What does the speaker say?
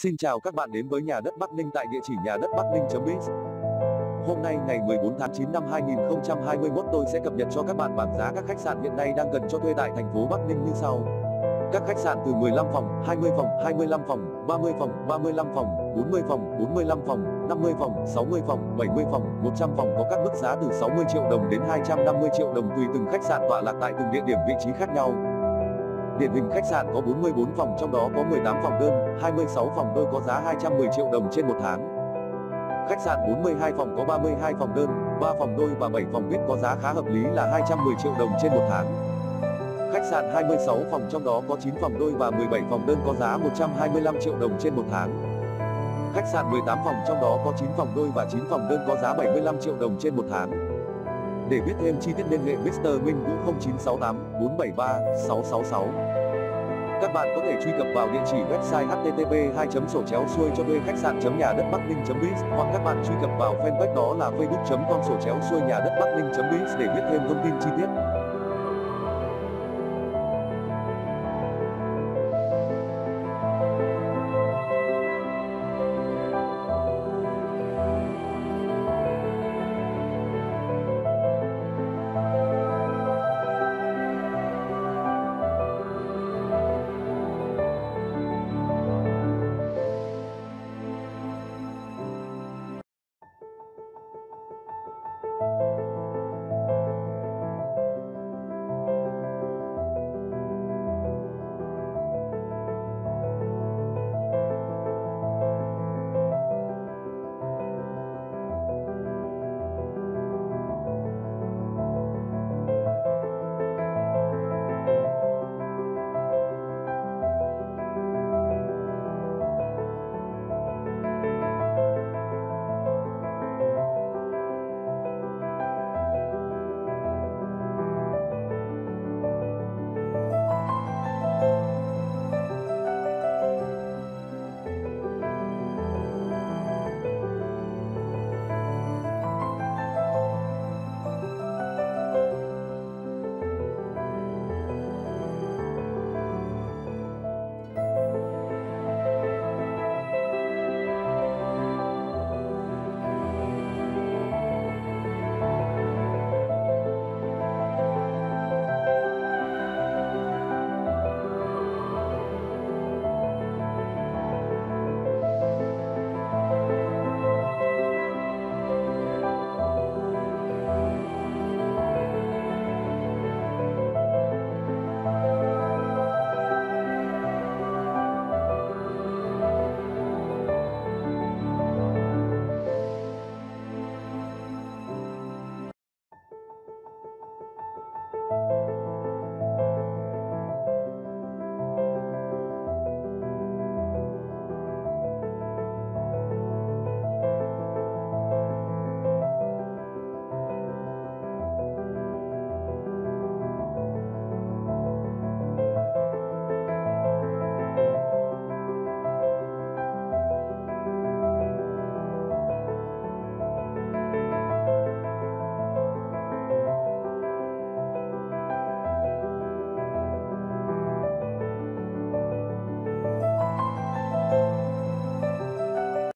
Xin chào các bạn đến với Nhà đất Bắc Ninh tại địa chỉ nhà đất Bắc Ninh.biz. Hôm nay ngày 14 tháng 9 năm 2021 tôi sẽ cập nhật cho các bạn bảng giá các khách sạn hiện nay đang cần cho thuê tại thành phố Bắc Ninh như sau. Các khách sạn từ 15 phòng, 20 phòng, 25 phòng, 30 phòng, 35 phòng, 40 phòng, 45 phòng, 50 phòng, 60 phòng, 70 phòng, 100 phòng có các mức giá từ 60 triệu đồng đến 250 triệu đồng tùy từng khách sạn tọa lạc tại từng địa điểm vị trí khác nhau. Điển hình khách sạn có 44 phòng, trong đó có 18 phòng đơn, 26 phòng đôi có giá 210 triệu đồng trên một tháng. Khách sạn 42 phòng có 32 phòng đơn, 3 phòng đôi và 7 phòng VIP có giá khá hợp lý là 210 triệu đồng trên một tháng. Khách sạn 26 phòng trong đó có 9 phòng đôi và 17 phòng đơn có giá 125 triệu đồng trên một tháng. Khách sạn 18 phòng trong đó có 9 phòng đôi và 9 phòng đơn có giá 75 triệu đồng trên một tháng. Để biết thêm chi tiết liên hệ Mr. Minh Vũ 0968 473 666. Các bạn có thể truy cập vào địa chỉ website http://cho thuê khách sạn.nhà đất Bắc Ninh.biz hoặc các bạn truy cập vào fanpage đó là facebook.com/nhà đất Bắc Ninh.biz để biết thêm thông tin chi tiết.